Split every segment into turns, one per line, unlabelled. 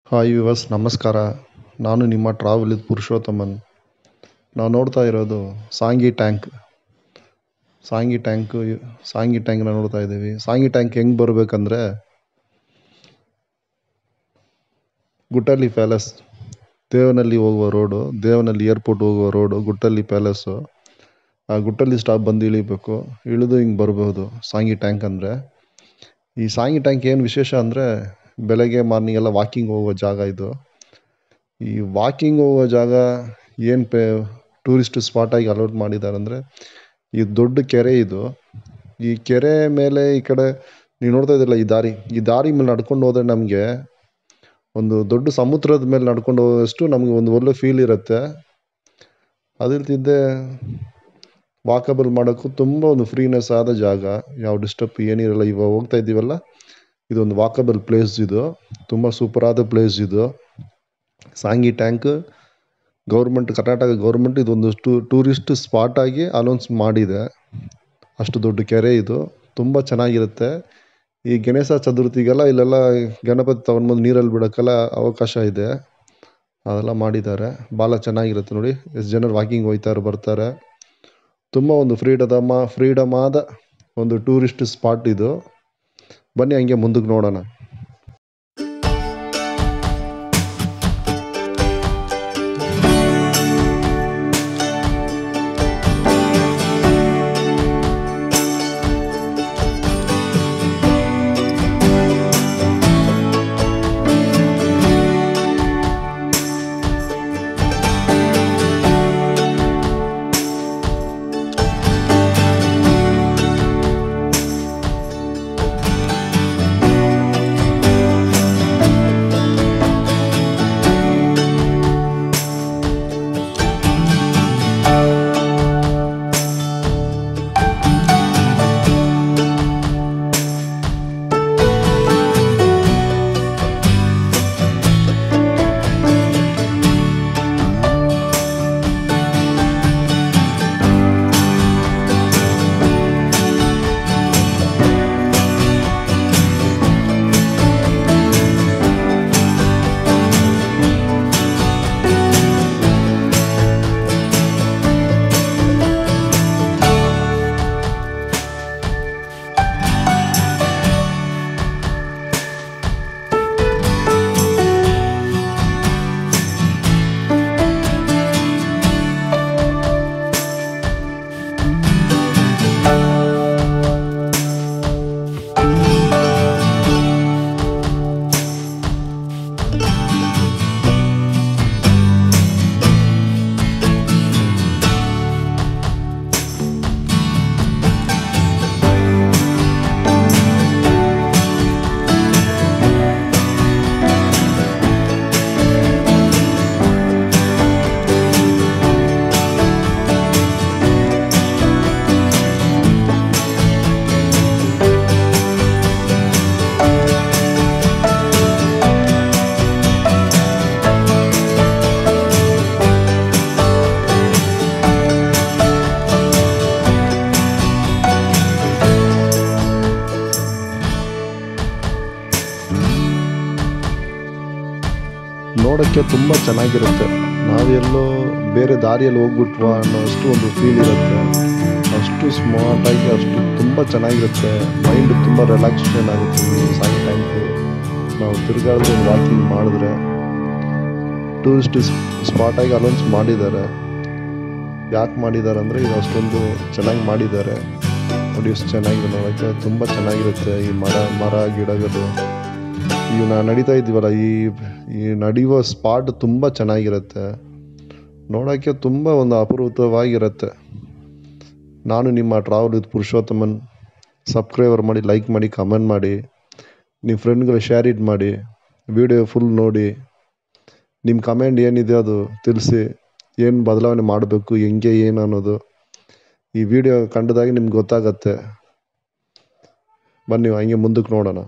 Hi viewers ನಮಸ್ಕಾರ. ನಾನು ನಿಮ್ಮ ಟ್ರಾವೆಲ್ ವಿತ್ ಪುರುಷೋತ್ತಮನ್. ನಾವು ನೋಡ್ತಾ ಇರೋದು ಸಾಂಗಿ ಟ್ಯಾಂಕ್. ಸಾಂಗಿ ಟ್ಯಾಂಕ್ನ ನೋಡ್ತಾ ಇದ್ದೀವಿ. ಸಾಂಗಿ ಟ್ಯಾಂಕ್ ಹೆಂಗೆ ಬರಬೇಕಂದ್ರೆ ಗುಟ್ಟಳ್ಳಿ ಪ್ಯಾಲೇಸ್, ದೇವನಹಳ್ಳಿ ಹೋಗುವ ರೋಡು, ದೇವನಹಳ್ಳಿ ಏರ್ಪೋರ್ಟ್ ಹೋಗುವ ರೋಡು ಗುಟ್ಟಳ್ಳಿ ಪ್ಯಾಲೇಸು. ಆ ಗುಟ್ಟಳ್ಳಿ ಸ್ಟಾಪ್ ಬಂದು ಇಳಿಬೇಕು. ಇಳಿದು ಹಿಂಗೆ ಬರಬಹುದು ಸಾಂಗಿ ಟ್ಯಾಂಕ್ ಅಂದರೆ. ಈ ಸಾಂಗಿ ಟ್ಯಾಂಕ್ ಏನು ವಿಶೇಷ ಅಂದರೆ ಬೆಳಗ್ಗೆ ಮಾರ್ನಿಂಗ್ ಎಲ್ಲ ವಾಕಿಂಗ್ ಹೋಗೋ ಜಾಗ ಇದು. ಈ ವಾಕಿಂಗ್ ಹೋಗೋ ಜಾಗ ಏನು ಟೂರಿಸ್ಟ್ ಸ್ಪಾಟಾಗಿ ಅಲೌಟ್ ಮಾಡಿದ್ದಾರೆ ಅಂದರೆ, ಈ ದೊಡ್ಡ ಕೆರೆ ಇದು. ಈ ಕೆರೆ ಮೇಲೆ ಈ ಕಡೆ ನೀವು ನೋಡ್ತಾ ಇದ್ದಿಲ್ಲ, ಈ ದಾರಿ ಮೇಲೆ ನಡ್ಕೊಂಡು ಹೋದರೆ ನಮಗೆ ಒಂದು ದೊಡ್ಡ ಸಮುದ್ರದ ಮೇಲೆ ನಡ್ಕೊಂಡು ಹೋಗೋಷ್ಟು ನಮಗೆ ಒಂದು ಒಳ್ಳೆ ಫೀಲ್ ಇರುತ್ತೆ. ಅದಿರ್ತಿದ್ದೆ ವಾಕಬಲ್ ಮಾಡೋಕ್ಕೂ ತುಂಬ ಒಂದು ಫ್ರೀನೆಸ್ ಆದ ಜಾಗ, ಯಾವ ಡಿಸ್ಟರ್ಬ್ ಏನಿರಲ್ಲ. ಇವಾಗ ಹೋಗ್ತಾ ಇದ್ದೀವಲ್ಲ, ಇದೊಂದು ವಾಕಬಲ್ ಪ್ಲೇಸ್. ಇದು ತುಂಬ ಸೂಪರಾದ ಪ್ಲೇಸ್ ಇದು. ಸಾಂಗಿ ಟ್ಯಾಂಕ್ ಕರ್ನಾಟಕ ಗೌರ್ಮೆಂಟ್ ಇದೊಂದು ಟೂರಿಸ್ಟ್ ಸ್ಪಾಟಾಗಿ ಅನೌನ್ಸ್ ಮಾಡಿದೆ. ಅಷ್ಟು ದೊಡ್ಡ ಕೆರೆ ಇದು, ತುಂಬ ಚೆನ್ನಾಗಿರುತ್ತೆ. ಈ ಗಣೇಶ ಚತುರ್ಥಿಗೆಲ್ಲ ಇಲ್ಲೆಲ್ಲ ಗಣಪತಿ ತಗೊಂಡ್ಬಂದು ನೀರಲ್ಲಿ ಬಿಡೋಕ್ಕೆಲ್ಲ ಅವಕಾಶ ಇದೆ. ಅದೆಲ್ಲ ಮಾಡಿದ್ದಾರೆ, ಭಾಳ ಚೆನ್ನಾಗಿರುತ್ತೆ ನೋಡಿ. ಎಷ್ಟು ಜನರು ವಾಕಿಂಗ್ ಹೋಗ್ತಾರೆ ಬರ್ತಾರೆ. ತುಂಬ ಒಂದು ಫ್ರೀಡಮ್ ಆದ ಒಂದು ಟೂರಿಸ್ಟ್ ಸ್ಪಾಟ್ ಇದು. ಬನ್ನಿ ಹಂಗೆ ಮುಂದಕ್ಕೆ ನೋಡೋಣ. ನೋಡೋಕ್ಕೆ ತುಂಬ ಚೆನ್ನಾಗಿರುತ್ತೆ. ನಾವೆಲ್ಲೋ ಬೇರೆ ದಾರಿಯಲ್ಲಿ ಹೋಗ್ಬಿಟ್ವಾ ಅನ್ನೋಷ್ಟು ಒಂದು ಫೀಲ್ ಇರುತ್ತೆ. ಅಷ್ಟು ಸ್ಮಾರ್ಟಾಗಿ ಅಷ್ಟು ತುಂಬ ಚೆನ್ನಾಗಿರುತ್ತೆ. ಮೈಂಡ್ ತುಂಬ ರಿಲ್ಯಾಕ್ಸೇಷನ್ ಆಗುತ್ತೆ. ಈ ಸಾಂಗಿ ಟ್ಯಾಂಕು ನಾವು ತಿರುಗಾಡಿದ್ರೆ ವಾಕಿಂಗ್ ಮಾಡಿದ್ರೆ ಟೂರಿಸ್ಟ್ ಸ್ಪಾಟಾಗಿ ಅನೌನ್ಸ್ ಮಾಡಿದ್ದಾರೆ. ಯಾಕೆ ಮಾಡಿದ್ದಾರೆ ಅಂದರೆ ಇದು ಅಷ್ಟೊಂದು ಚೆನ್ನಾಗಿ ಮಾಡಿದ್ದಾರೆ ನೋಡಿ. ಎಷ್ಟು ಚೆನ್ನಾಗಿದೆ ನೋಡೋಕ್ಕೆ, ತುಂಬ ಚೆನ್ನಾಗಿರುತ್ತೆ. ಈ ಮರ ಗಿಡಗಳು ಈಗ ನಾವು ನಡೀತಾ ಇದ್ದೀವಲ್ಲ, ಈ ನಡೆಯುವ ಸ್ಪಾಟ್ ತುಂಬ ಚೆನ್ನಾಗಿರುತ್ತೆ. ನೋಡೋಕ್ಕೆ ತುಂಬ ಒಂದು ಅಪರೂಪವಾಗಿರುತ್ತೆ. ನಾನು ನಿಮ್ಮ ಟ್ರಾವೆಲ್ ವಿತ್ ಪುರುಷೋತ್ತಮನ್. ಸಬ್ಸ್ಕ್ರೈಬರ್ ಮಾಡಿ, ಲೈಕ್ ಮಾಡಿ, ಕಮೆಂಟ್ ಮಾಡಿ, ನಿಮ್ಮ ಫ್ರೆಂಡ್ಗಳು ಶೇರ್ ಇಟ್ ಮಾಡಿ, ವಿಡಿಯೋ ಫುಲ್ ನೋಡಿ. ನಿಮ್ಮ ಕಮೆಂಟ್ ಏನಿದೆ ಅದು ತಿಳಿಸಿ. ಏನು ಬದಲಾವಣೆ ಮಾಡಬೇಕು, ಹೆಂಗೆ ಏನು ಅನ್ನೋದು ಈ ವಿಡಿಯೋ ಕಂಡದಾಗಿ ನಿಮ್ಗೆ ಗೊತ್ತಾಗತ್ತೆ. ಬನ್ನಿ ಹಂಗೆ ಮುಂದಕ್ಕೆ ನೋಡೋಣ.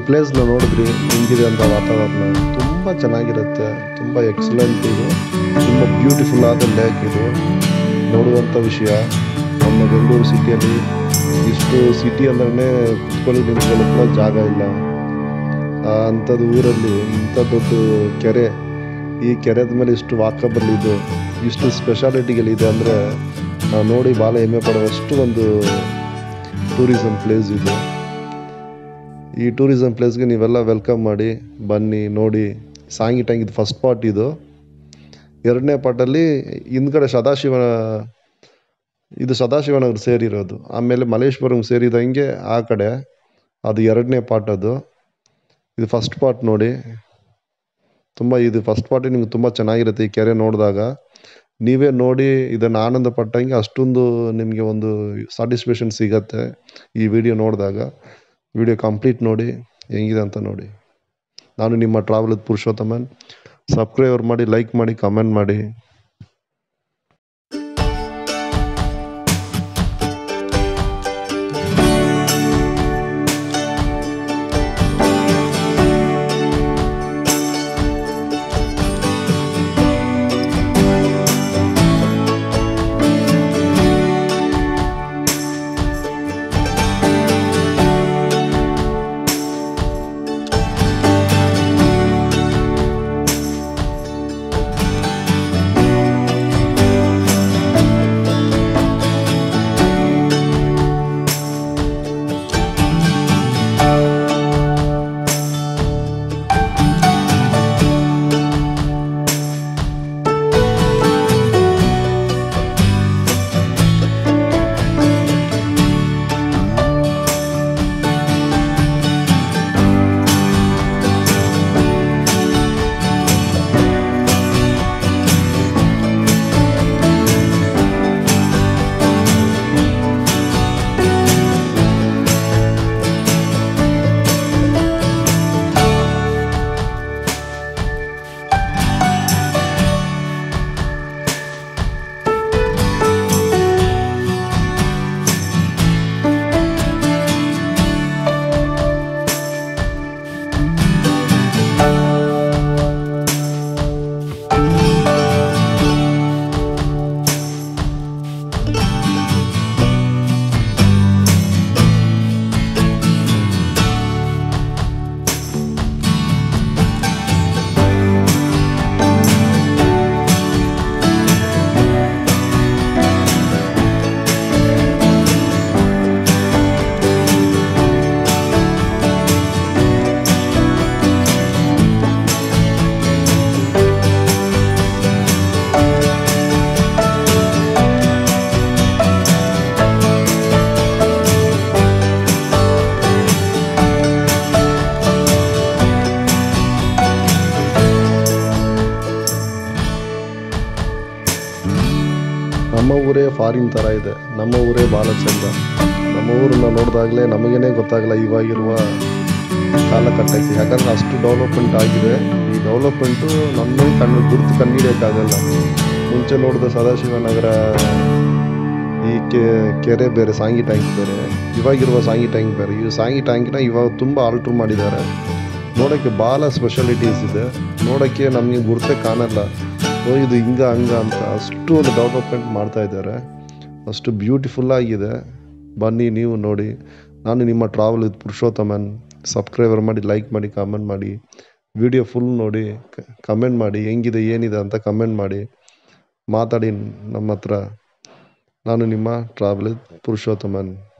ಪ್ಲೇಸ್ನ ನೋಡಿದ್ರಿ ಹೆಂಗಿದೆ ಅಂತ ವಾತಾವರಣ ತುಂಬ ಚೆನ್ನಾಗಿರುತ್ತೆ, ತುಂಬ ಎಕ್ಸಲೆಂಟ್ ಇದು, ತುಂಬ ಬ್ಯೂಟಿಫುಲ್ ಆದ ಲೇಕ್ ಇದು. ನೋಡುವಂಥ ವಿಷಯ ನಮ್ಮ ಬೆಂಗಳೂರು ಸಿಟಿಯಲ್ಲಿ ಇಷ್ಟು ಸಿಟಿ ಅಂದ್ರೆ ಕುತ್ಕೊಳ್ಳಿ ನಿಂತ್ಕೊಳ್ಳೋಕ್ಕೂ ಜಾಗ ಇಲ್ಲ. ಅಂಥದ್ದು ಊರಲ್ಲಿ ಇಂಥ ದೊಡ್ಡ ಕೆರೆ, ಈ ಕೆರೆದ ಮೇಲೆ ಇಷ್ಟು ವಾಕಬಲ್ ಇದು, ಇಷ್ಟು ಸ್ಪೆಷಾಲಿಟಿಗಳಿದೆ ಅಂದರೆ ನಾವು ನೋಡಿ ಭಾಳ ಹೆಮ್ಮೆ ಪಡುವಷ್ಟು ಒಂದು ಟೂರಿಸಮ್ ಪ್ಲೇಸ್ ಇದು. ಈ ಟೂರಿಸಮ್ ಪ್ಲೇಸ್ಗೆ ನೀವೆಲ್ಲ ವೆಲ್ಕಮ್ ಮಾಡಿ ಬನ್ನಿ ನೋಡಿ. ಸಾಂಗಿ ಟ್ಯಾಂಕ್ ಇದು ಫಸ್ಟ್ ಪಾರ್ಟ್. ಇದು ಎರಡನೇ ಪಾರ್ಟಲ್ಲಿ ಹಿಂದ್ಗಡೆ ಸದಾಶಿವನಗರ ಸೇರಿರೋದು, ಆಮೇಲೆ ಮಲ್ಲೇಶ್ವರಂ ಸೇರಿದಂಗೆ ಆ ಕಡೆ, ಅದು ಎರಡನೇ ಪಾರ್ಟ್. ಇದು ಫಸ್ಟ್ ಪಾರ್ಟ್ ನೋಡಿ. ಇದು ಫಸ್ಟ್ ಪಾರ್ಟಿ ನಿಮ್ಗೆ ತುಂಬ ಚೆನ್ನಾಗಿರುತ್ತೆ. ಈ ಕೆರೆ ನೋಡಿದಾಗ ನೀವೇ ನೋಡಿ ಇದನ್ನು ಆನಂದ ಪಟ್ಟಂಗೆ ಅಷ್ಟೊಂದು ನಿಮಗೆ ಒಂದು ಸ್ಯಾಟಿಸ್ಫ್ಯಾಕ್ಷನ್ ಸಿಗತ್ತೆ ಈ ವಿಡಿಯೋ ನೋಡಿದಾಗ. ವಿಡಿಯೋ ಕಂಪ್ಲೀಟ್ ನೋಡಿ ಹೆಂಗಿದೆ ಅಂತ ನೋಡಿ. ನಾನು ನಿಮ್ಮ ಟ್ರಾವೆಲ್ ವಿತ್ ಪುರುಷೋತ್ತಮನ್. ಸಬ್ಸ್ಕ್ರೈಬರ್ ಮಾಡಿ, ಲೈಕ್ ಮಾಡಿ, ಕಮೆಂಟ್ ಮಾಡಿ. ನಮ್ಮ ಊರೇ ಫಾರಿನ್ ಥರ ಇದೆ, ನಮ್ಮ ಊರೇ ಭಾಳ ಚೆಂದ. ನಮ್ಮ ಊರನ್ನ ನೋಡಿದಾಗಲೇ ನಮಗೇನೆ ಗೊತ್ತಾಗಲ್ಲ ಇವಾಗಿರುವ ಕಾಲಘಟ್ಟಕ್ಕೆ, ಯಾಕಂದರೆ ಅಷ್ಟು ಡೆವಲಪ್ಮೆಂಟ್ ಆಗಿದೆ. ಈ ಡೆವಲಪ್ಮೆಂಟು ನಮ್ಮ ಗುರುತು ಕಂಡುಹಿಡಿಯೋಕ್ಕಾಗಲ್ಲ. ಮುಂಚೆ ನೋಡಿದ ಸದಾಶಿವನಗರ ಈ ಕೆರೆ ಬೇರೆ, ಸಾಂಗಿ ಟ್ಯಾಂಕ್ ಬೇರೆ, ಇವಾಗಿರುವ ಸಾಂಗಿ ಟ್ಯಾಂಕ್ ಬೇರೆ. ಈ ಸಾಂಗಿ ಟ್ಯಾಂಕ್ನ ಇವಾಗ ತುಂಬ ಆಲ್ಟ್ರ್ ಮಾಡಿದ್ದಾರೆ. ನೋಡೋಕ್ಕೆ ಭಾಳ ಸ್ಪೆಷಾಲಿಟೀಸ್ ಇದೆ, ನೋಡೋಕ್ಕೆ ನಮಗೆ ಗುರುತೇ ಕಾಣಲ್ಲ. ಇದು ಹಿಂಗ ಹಂಗ ಅಂತ ಅಷ್ಟು ಒಂದು ಡೆವಲಪ್ಮೆಂಟ್ ಮಾಡ್ತಾ ಇದ್ದಾರೆ, ಅಷ್ಟು ಬ್ಯೂಟಿಫುಲ್ ಆಗಿದೆ. ಬನ್ನಿ ನೀವು ನೋಡಿ. ನಾನು ನಿಮ್ಮ ಟ್ರಾವೆಲ್ ವಿತ್ ಪುರುಷೋತ್ತಮನ್. ಸಬ್ಸ್ಕ್ರೈಬರ್ ಮಾಡಿ, ಲೈಕ್ ಮಾಡಿ, ಕಮೆಂಟ್ ಮಾಡಿ. ವಿಡಿಯೋ ಫುಲ್ ನೋಡಿ, ಕಮೆಂಟ್ ಮಾಡಿ ಹೆಂಗಿದೆ ಏನಿದೆ ಅಂತ ಕಮೆಂಟ್ ಮಾಡಿ, ಮಾತಾಡಿ ನಮ್ಮ ಹತ್ರ. ನಾನು ನಿಮ್ಮ ಟ್ರಾವೆಲ್ ವಿತ್ ಪುರುಷೋತ್ತಮನ್.